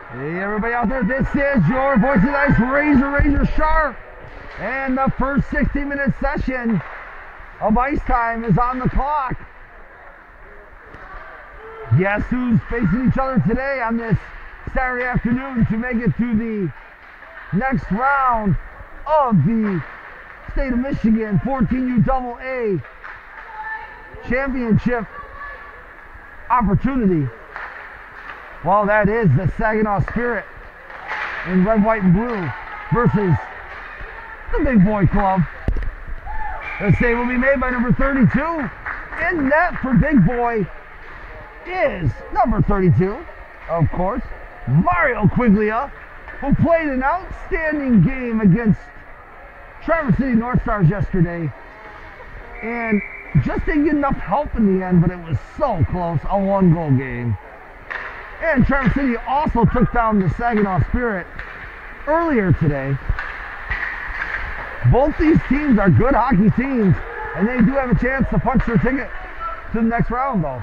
Hey everybody out there, this is your Voice of Ice Razor Sharp. And the first 60-minute session of Ice Time is on the clock. Guess who's facing each other today on this Saturday afternoon to make it to the next round of the State of Michigan 14U AA Championship opportunity? Well, that is the Saginaw Spirit in red, white, and blue versus the Big Boy Club. The save will be made by number 32. In net for Big Boy is number 32, of course, Mario Quiglia, who played an outstanding game against Traverse City North Stars yesterday and just didn't get enough help in the end, but it was so close, a one-goal game. And Traverse City also took down the Saginaw Spirit earlier today. Both these teams are good hockey teams, and they do have a chance to punch their ticket to the next round, though.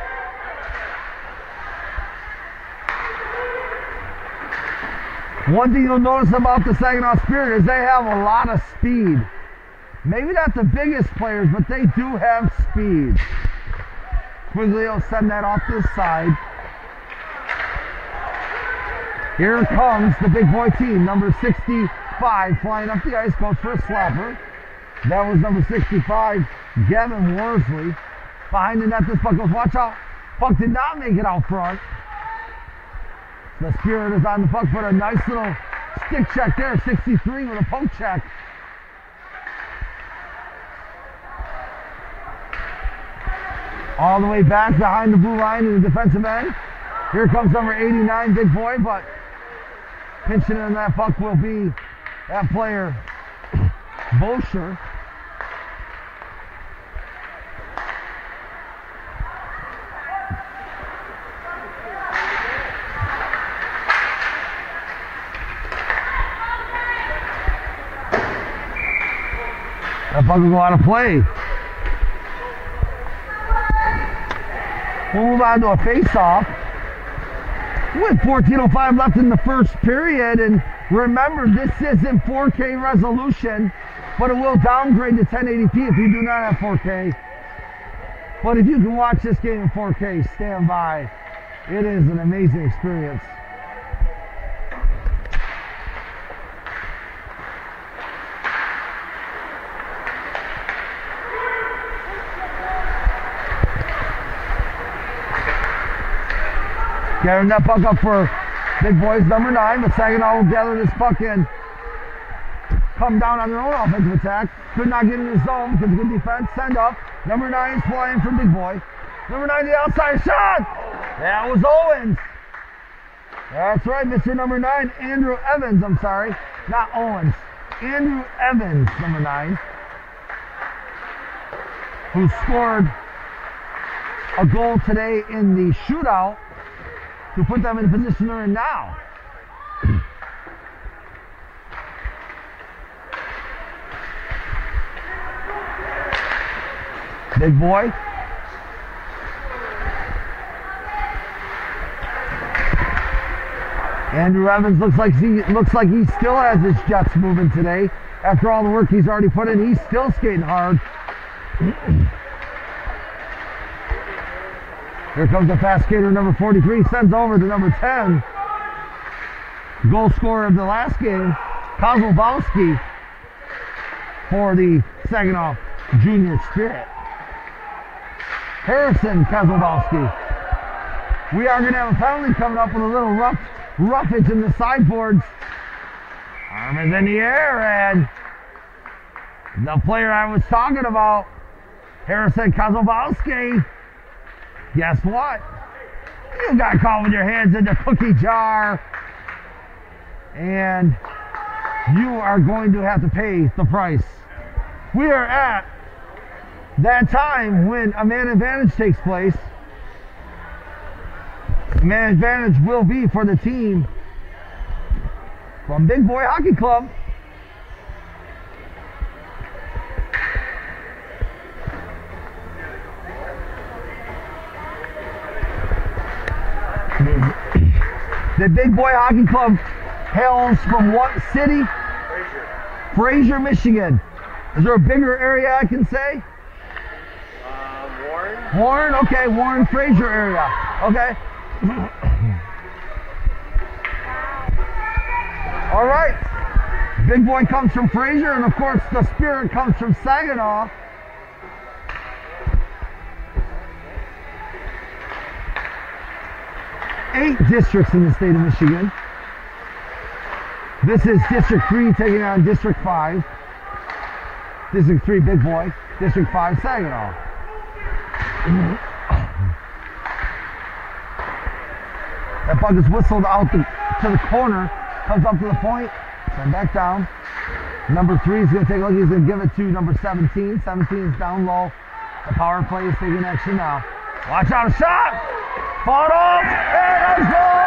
One thing you'll notice about the Saginaw Spirit is they have a lot of speed. Maybe not the biggest players, but they do have speed. Quigley will send that off this side. Here comes the Big Boy team, number 65, flying up the ice, goes for a slapper. That was number 65, Gavin Worsley. Behind the net, this puck goes, watch out. Puck did not make it out front. The Spirit is on the puck, but a nice little stick check there, 63 with a poke check. All the way back behind the blue line in the defensive end. Here comes number 89, Big Boy, but pinching in that puck will be that player, Bosher. That puck will go out of play. We'll move on to a face-off with 14:05 left in the first period. And remember, this isn't 4K resolution, but it will downgrade to 1080p if you do not have 4K. But if you can watch this game in 4K, stand by. It is an amazing experience. Gathering that puck up for Big Boys number 9, but Saginaw will gather this puck and come down on their own offensive attack. Could not get in the zone because of good defense. Send up. Number 9 is flying for Big Boy. Number 9, the outside shot. That was Owens. That's right, Mr. Number 9, Andrew Evans. I'm sorry, not Owens. Andrew Evans, number 9, who scored a goal today in the shootout to put them in the position they're in now. Big Boy. Andrew Evans looks like he still has his jets moving today. After all the work he's already put in, he's still skating hard. Here comes the fast skater, number 43, sends over to number 10. Goal scorer of the last game, Kozlowski, for the Saginaw Junior Spirit. Harrison Kozlowski. We are going to have a penalty coming up with a little roughage in the sideboards. Arm is in the air, and the player I was talking about, Harrison Kozlowski, guess what? You got caught with your hands in the cookie jar, and you are going to have to pay the price. We are at that time when a man advantage takes place. Man advantage will be for the team from Big Boy Hockey Club. The Big Boy Hockey Club hails from what city? Fraser, Michigan. Is there a bigger area I can say? Warren. Warren? Okay, Warren, Fraser area. Okay. All right. Big Boy comes from Fraser, and of course the Spirit comes from Saginaw. Eight districts in the state of Michigan. This is District 3 taking on District 5. District 3, Big Boy. District 5, Saginaw. That puck is whistled out to the corner, comes up to the point, then back down. Number 3 is going to take a look. He's going to give it to number 17. 17 is down low. The power play is taking action now. Watch out, a shot! Fought off, and a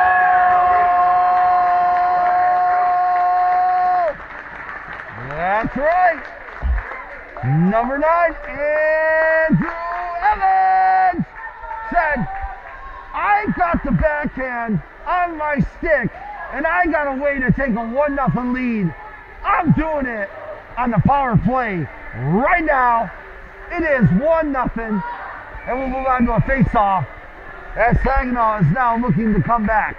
goal! That's right. Number 9, Andrew Evans said, I got the backhand on my stick, and I got a way to take a 1-0 lead. I'm doing it on the power play right now. It is 1-0, and we'll move on to a face-off as Saginaw is now looking to come back.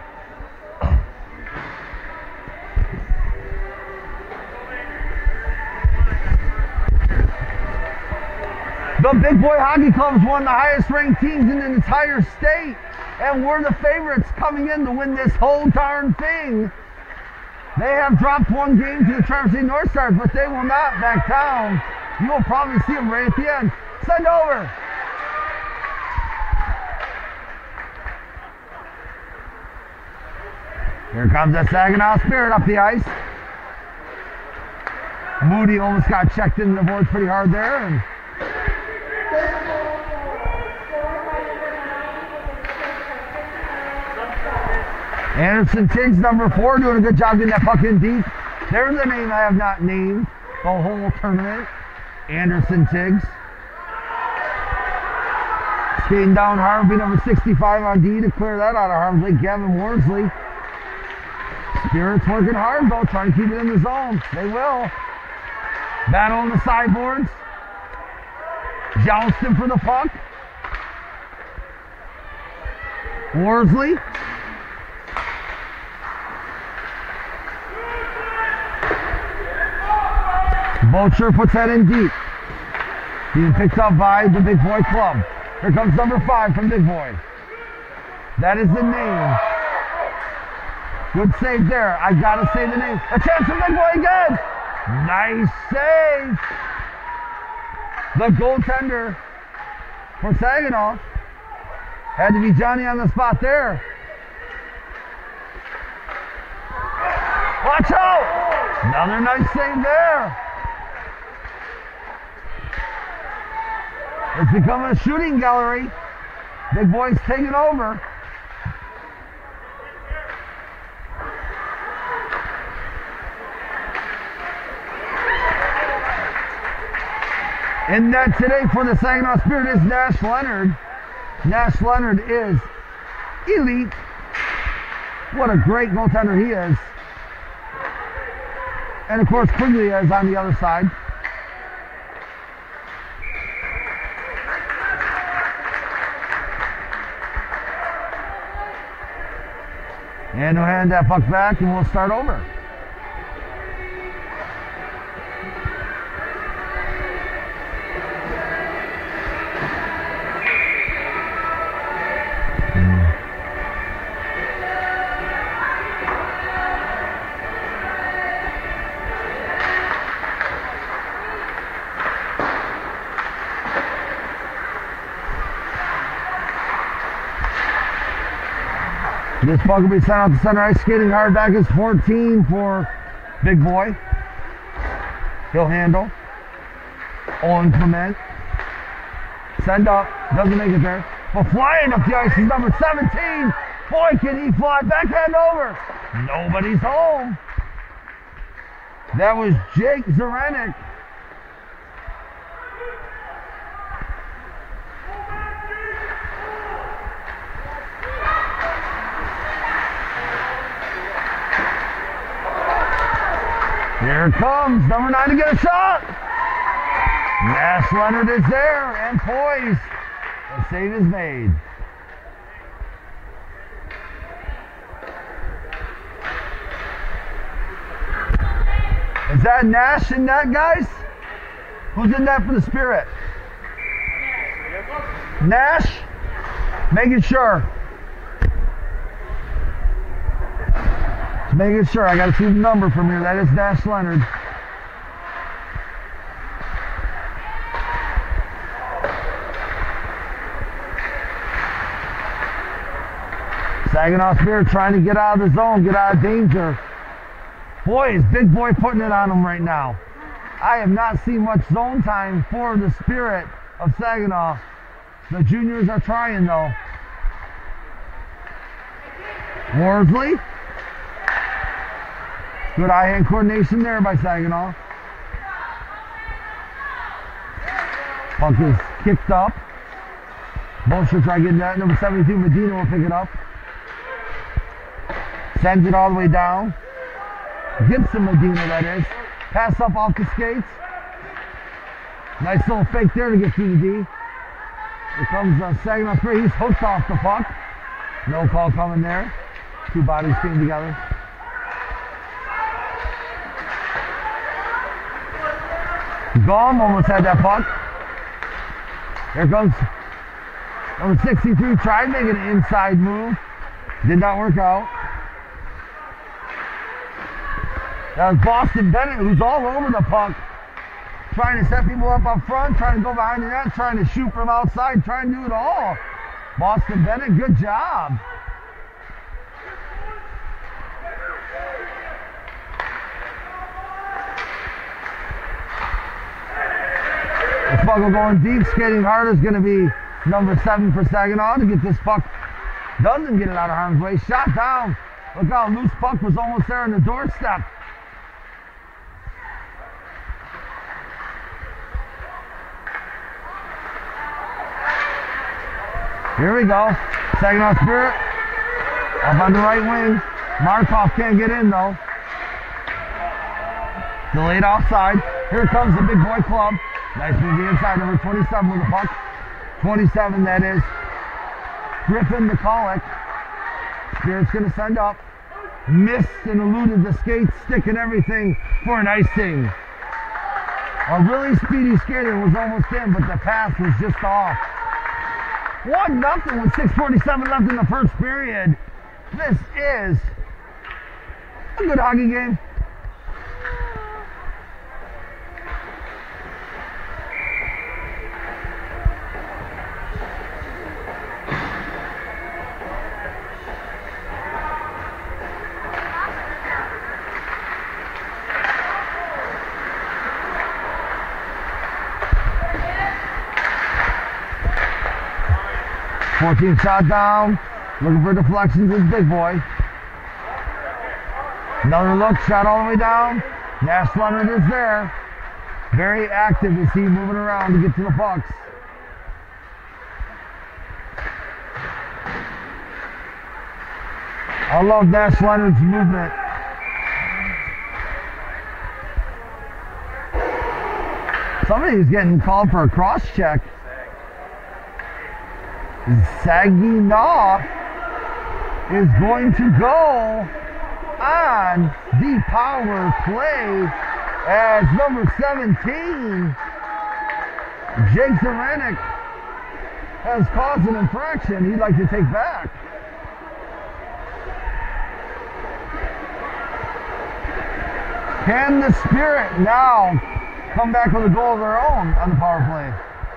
The Big Boy Hockey Club is one of the highest ranked teams in the entire state, and we're the favorites coming in to win this whole darn thing. They have dropped one game to the Traverse City North Stars, but they will not back down. You will probably see them right at the end. Send over. Here comes the Saginaw Spirit up the ice. Moody almost got checked into the boards pretty hard there. And Anderson Tiggs, number 4, doing a good job getting that puck in deep. There's a name I have not named the whole tournament. Anderson Tiggs. Skating down Harvey, number 65 on D to clear that out of harm's way. Gavin Worsley. Spirit's working hard though, trying to keep it in the zone. They will. Battle on the sideboards. Jousting for the puck. Worsley. Bocher puts that in deep. Being picked up by the Big Boy Club. Here comes number 5 from Big Boy. That is the name. Good save there. I gotta say the name. A chance for Big Boy again. Nice save. The goaltender for Saginaw had to be Johnny on the spot there. Watch out. Another nice save there. It's becoming a shooting gallery. Big Boy's taking over. In net today for the Saginaw Spirit is Nash Leonard. Nash Leonard is elite. What a great goaltender he is. And of course Quigley is on the other side. And we'll hand that puck back and we'll start over. This puck will be sent out to center ice, skating hard back is 14 for Big Boy. He'll handle. Owen Clement. Send up, doesn't make it there. But flying up the ice is number 17. Boy, can he fly, backhand over. Nobody's home. That was Jake Zarenick. Here comes number 9 to get a shot. Nash Leonard is there and poised. The save is made. Is that Nash in net, guys? Who's in net for the Spirit? Nash? Making sure. Just making sure. I got to see the number from here. That is Nash Leonard. Saginaw Spirit trying to get out of the zone, get out of danger. Boy, is Big Boy putting it on him right now. I have not seen much zone time for the Spirit of Saginaw. The juniors are trying though. Worsley. Good eye-hand coordination there by Saginaw. Puck is kicked up. Bolsher try getting that. Number 72, Medina will pick it up. Sends it all the way down. Gibson Medina, that is. Pass up off the skates. Nice little fake there to get through the D. Here comes Saginaw Spirit. He's hooked off the puck. No call coming there. Two bodies came together. Gom almost had that puck. Here comes number 63. Tried making an inside move. Did not work out. That was Boston Bennett, who's all over the puck. Trying to set people up front, trying to go behind the net, trying to shoot from outside, trying to do it all. Boston Bennett, good job. This puck will going deep. Skating hard is going to be number 7 for Saginaw to get this puck. Doesn't get it out of harm's way. Shot down. Look how loose puck was almost there on the doorstep. Here we go. Saginaw Spirit up on the right wing. Markov can't get in though. Delayed offside. Here comes the Big Boy Club. Nice move the inside. Number 27 with the puck. 27 that is. Griffin McCulloch. Spirit's going to send up. Missed and eluded the skate, stick and everything for an icing. A really speedy skater was almost in, but the pass was just off. 1-0 with 6:47 left in the first period. This is a good hockey game. Team shot down, looking for deflections is Big Boy. Another look, shot all the way down. Nash Leonard is there. Very active as he moving around to get to the pucks. I love Nash Leonard's movement. Somebody's getting called for a cross check. Saginaw is going to go on the power play as number 17, Jake Zaranek, has caused an infraction he'd like to take back. Can the Spirit now come back with a goal of their own on the power play?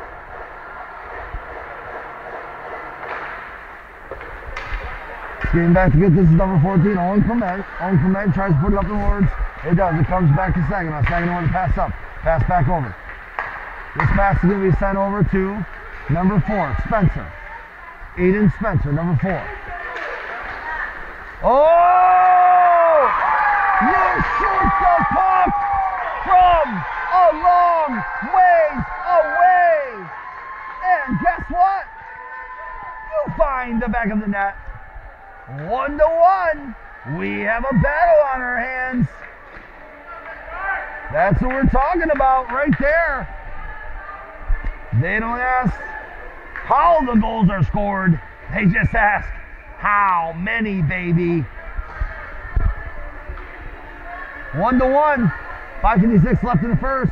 Getting back to get this is number 14, Owen Clement. Owen Clement tries to put it up the boards. It does. It comes back to Saginaw. Saginaw to pass up. Pass back over. This pass is going to be sent over to number 4, Spencer. Aiden Spencer, number 4. Oh! You shoot the puck from a long ways away. And guess what? You find the back of the net. 1-1. We have a battle on our hands. That's what we're talking about right there. They don't ask how the goals are scored. They just ask how many, baby. 1-1. 5:56 left in the first.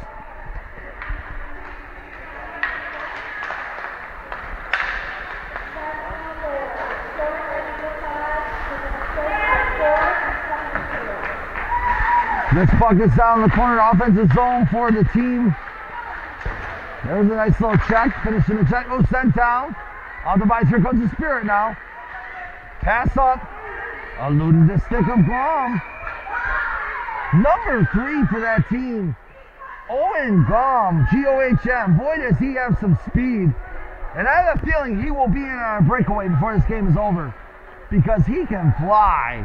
This puck is down in the corner offensive zone for the team. There's a nice little check. Finishing the check. Oh, sent down. On the vice. Here comes the Spirit now. Pass up. Eluding the stick of Grom. Number 3 for that team. Owen Grom. G-O-H-M. Boy, does he have some speed. And I have a feeling he will be in on a breakaway before this game is over. Because he can fly.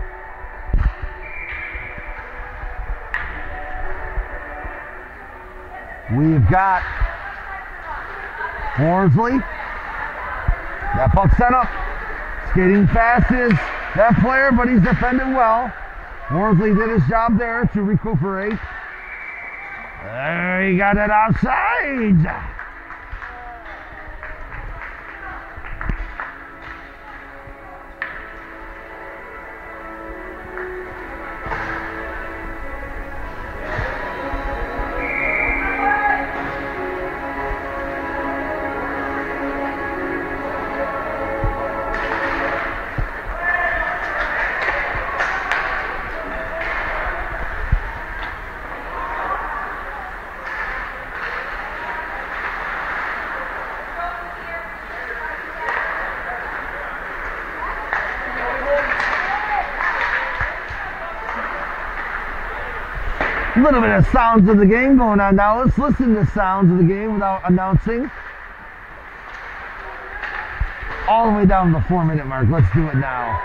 We've got Worsley. That puck sent up. Skating fast is that player, but he's defended well. Worsley did his job there to recuperate. There, he got it outside. A little bit of sounds of the game going on now. Let's listen to sounds of the game without announcing. All the way down to the 4-minute mark. Let's do it now.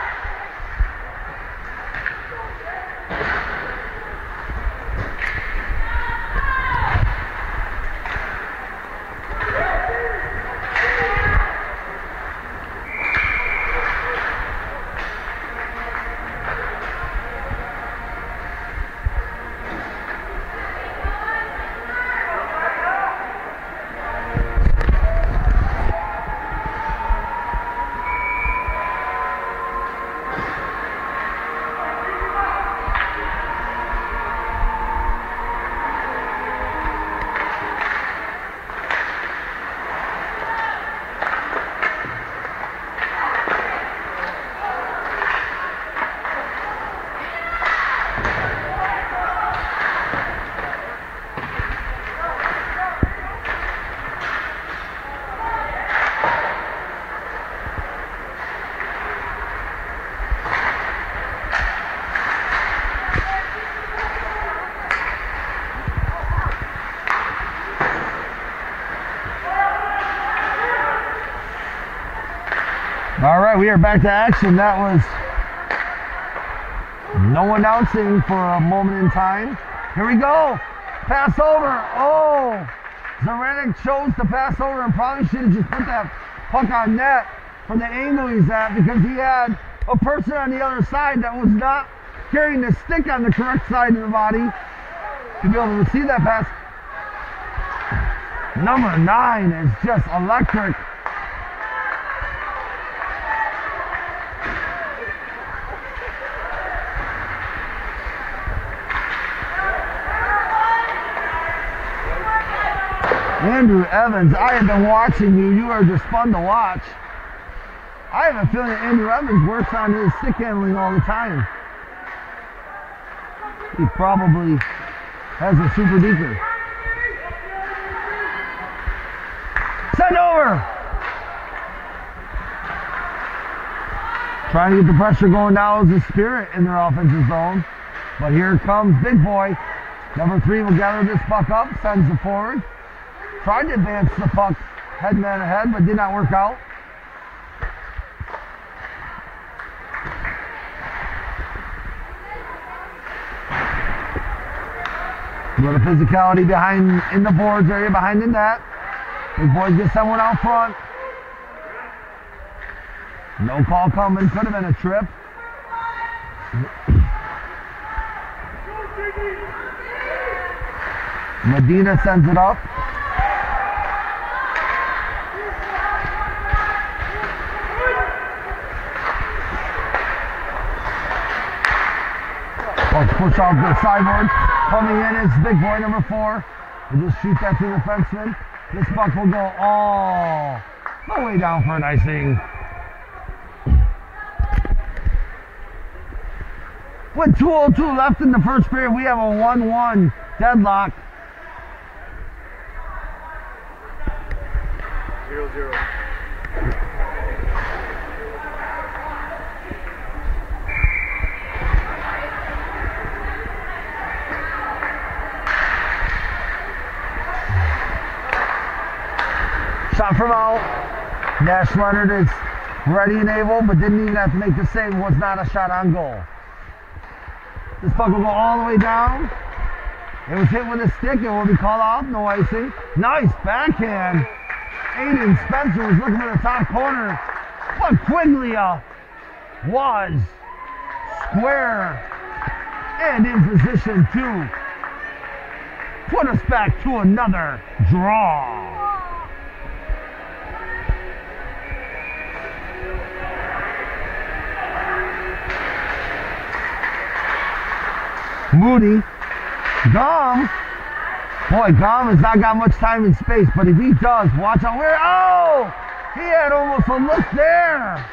All right, we are back to action. That was no announcing for a moment in time. Here we go. Pass over. Oh, Zaranic chose to pass over and probably should have just put that puck on net from the angle he's at, because he had a person on the other side that was not carrying the stick on the correct side of the body to be able to receive that pass. Number 9 is just electric. Andrew Evans, I have been watching you. You are just fun to watch. I have a feeling that Andrew Evans works on his stick handling all the time. He probably has a super deeper. Send over! Trying to get the pressure going now is the Spirit in their offensive zone. But here comes Big Boy. Number 3 will gather this puck up, sends it forward. Tried to advance the puck head-man ahead, but did not work out. A little physicality behind in the boards area, behind the net. Big Boy gets someone out front. No call coming, could have been a trip. Medina sends it up. Let's push off the sideboard. Coming in is big boy number 4. We'll just shoot that to the defenseman. This puck will go all the way down for an icing. With 2:02 left in the first period, we have a 1-1 deadlock. 0-0. Shot from out. Nash Leonard is ready and able, but didn't even have to make the save. Was not a shot on goal. This puck will go all the way down. It was hit with a stick. It will be called off. No icing. Nice backhand. Aiden Spencer was looking for the top corner, but Quiglia was square and in position to put us back to another draw. Moody, Gom. Boy, Gom has not got much time and space, but if he does, watch out where, oh! He had almost a look there.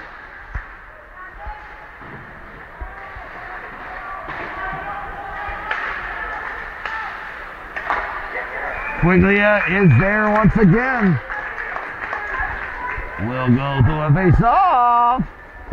Quiglia is there once again. We'll go to a face-off.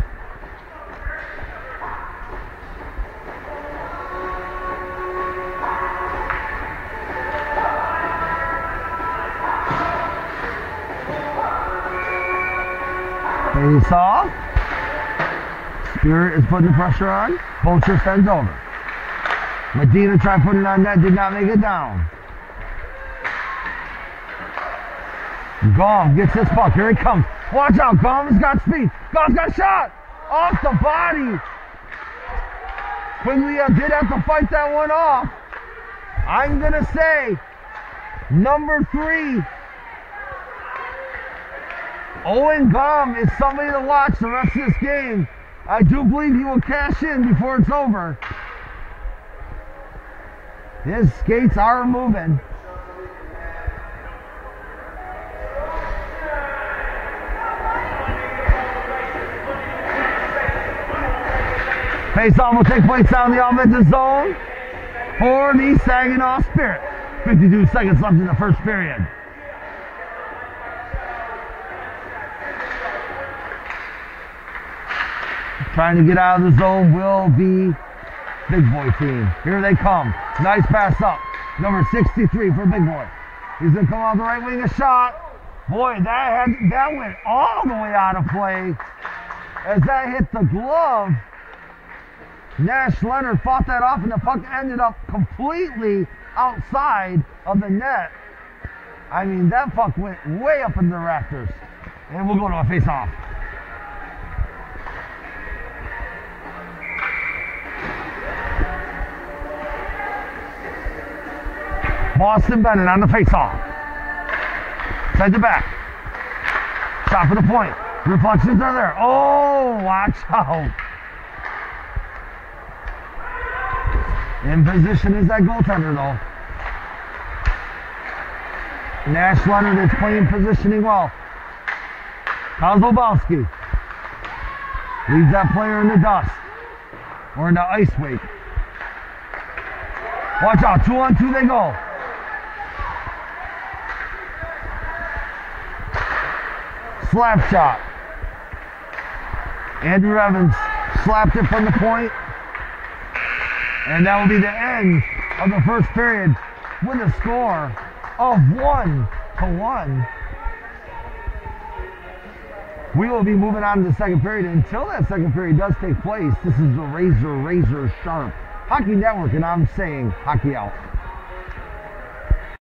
Face off. Spirit is putting the pressure on. Vulture sends over. Medina tried putting it on net, did not make it down. Gom gets this puck. Here he comes. Watch out. Gom has got speed. Gom's got a shot. Off the body. Quiglia did have to fight that one off. I'm going to say number 3. Owen Gom is somebody to watch the rest of this game. I do believe he will cash in before it's over. His skates are moving. Face-off will take place down the offensive zone for the Saginaw Spirit. 52 seconds left in the first period. Trying to get out of the zone will be Big Boy team. Here they come. Nice pass up. Number 63 for Big Boy. He's going to come off the right wing, a shot. Boy, that went all the way out of play. As that hit the glove, Nash Leonard fought that off and the puck ended up completely outside of the net. I mean, that puck went way up in the rafters. And we'll go to a face-off. Boston Bennett on the face-off. Send it back. Shot for the point. Reflections are there. Oh, watch out. In position is that goaltender, though. Nash Leonard is playing positioning well. Kozlowski leaves that player in the dust. Or in the ice wake. Watch out. 2-on-2 they go. Slap shot. Andrew Evans slapped it from the point. And that will be the end of the first period with a score of 1-1. We will be moving on to the second period. Until that second period does take place, this is the razor sharp Hockey Network, and I'm saying hockey out.